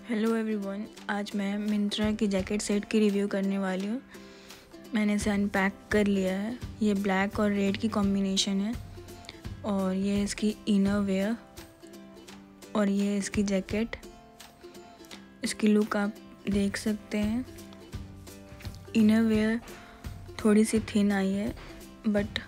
Hello everyone, आज मैं मिंत्रा की जैकेट सेट की रिव्यू करने वाली हूँ। मैंने इसे अनपैक कर लिया है। ये ब्लैक और रेड की कॉम्बिनेशन है और ये इसकी इनर वेयर और ये इसकी जैकेट। इसकी लुक आप देख सकते हैं। इनर वेयर थोड़ी सी थिन आई है, बट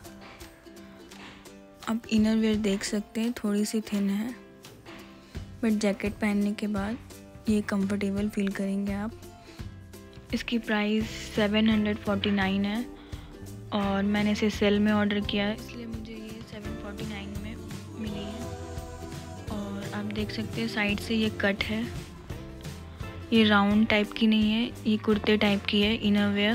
आप इनर वेयर देख सकते हैं थोड़ी सी थिन है, बट जैकेट पहनने के बाद ये कंफर्टेबल फील करेंगे आप। इसकी प्राइस 749 है और मैंने इसे सेल में ऑर्डर किया है, इसलिए मुझे ये 749 में मिली है। और आप देख सकते हैं साइड से ये कट है, ये राउंड टाइप की नहीं है, ये कुर्ते टाइप की है इनर वेयर।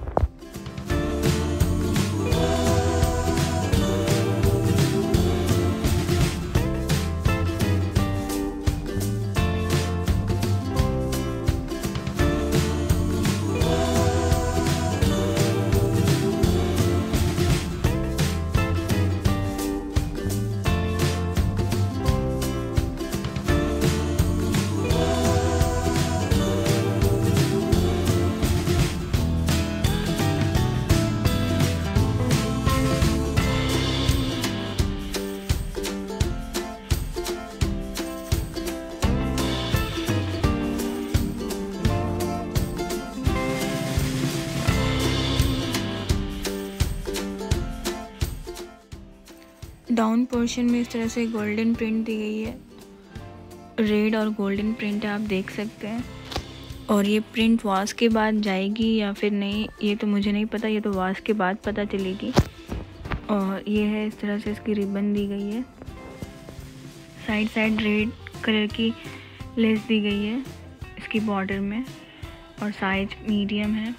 डाउन पोर्शन में इस तरह से गोल्डन प्रिंट दी गई है, रेड और गोल्डन प्रिंट आप देख सकते हैं। और ये प्रिंट वॉश के बाद जाएगी या फिर नहीं, ये तो मुझे नहीं पता, ये तो वॉश के बाद पता चलेगी। और ये है इस तरह से इसकी रिबन दी गई है, साइड साइड रेड कलर की लेस दी गई है इसकी बॉर्डर में, और साइज मीडियम है।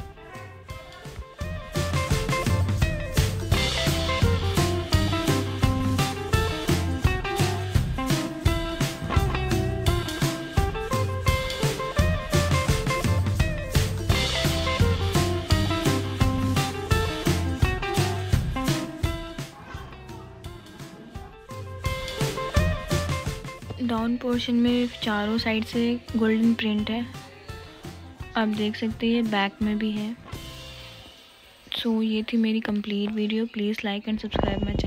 डाउन पोर्शन में चारों साइड से गोल्डन प्रिंट है, आप देख सकते हैं, ये बैक में भी है। सो ये थी मेरी complete video. Please like and subscribe my channel.